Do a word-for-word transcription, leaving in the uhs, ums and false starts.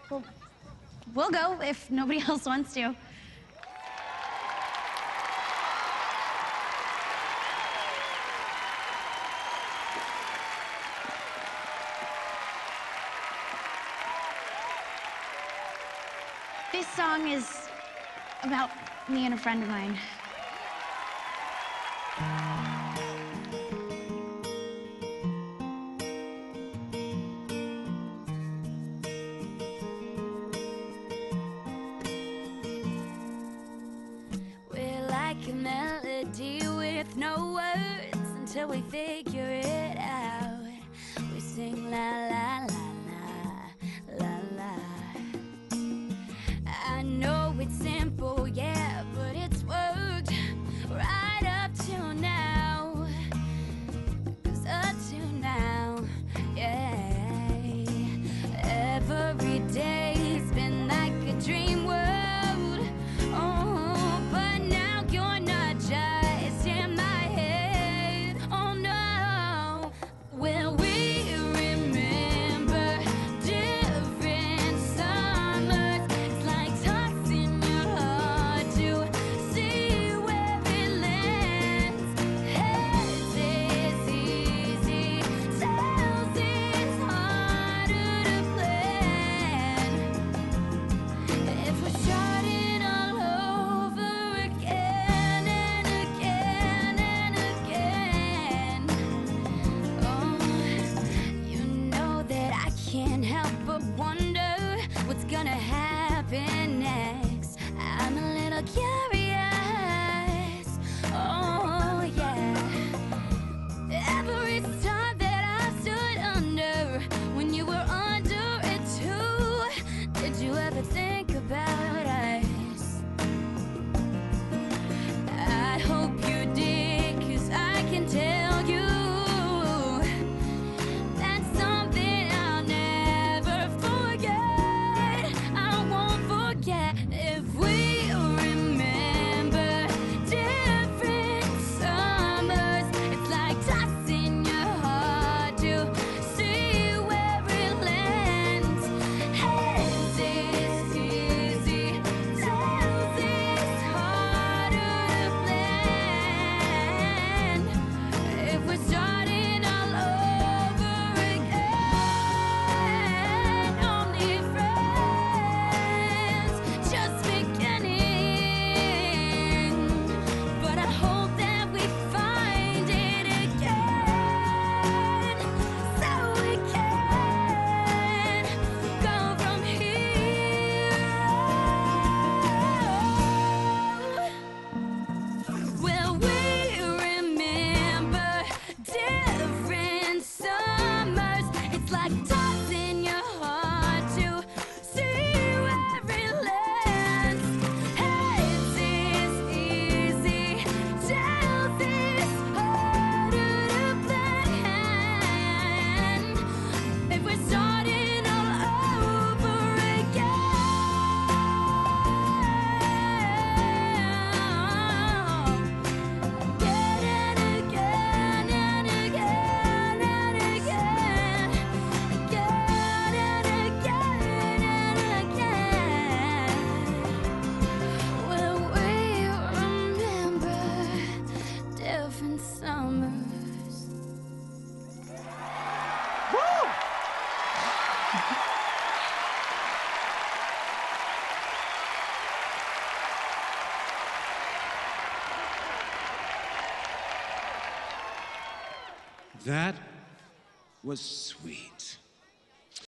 Well, we'll go if nobody else wants to. This song is about me and a friend of mine. We're like a melody with no words until we figure it out. We sing la la la la la la. I know it's simple, yeah, but it's worked right up till now. 'Cause up till now, yeah, every day's been like a dream world. Oh, but now you're not just in my head. Oh no, will we remember different summers? It's like tossing your heart to see where it lands. Heads is easy, tails is harder to plan. If we're starting all over again and again and again, oh, you know that I can't help but wonder what's gonna happen next. I'm a little curious, oh yeah. Every time that I stood under when you were under it too, did you ever think about us? I hope you did, 'cause I can tell you that's something I'll never forget. I won't forget. If we remember different summers, it's like tossing your heart to see where it lands. Heads is easy, tails is harder to plan. If we're starting all over again, only friends, just beginning. But I hope that we find it again, so we can go from here. Will we remember different summers? It's like tossing your heart to see where it lands. Heads is easy, tails is harder to plan. If we're starting all over again, again and again and again and again, again and again and again. Will we remember different summers? That was sweet.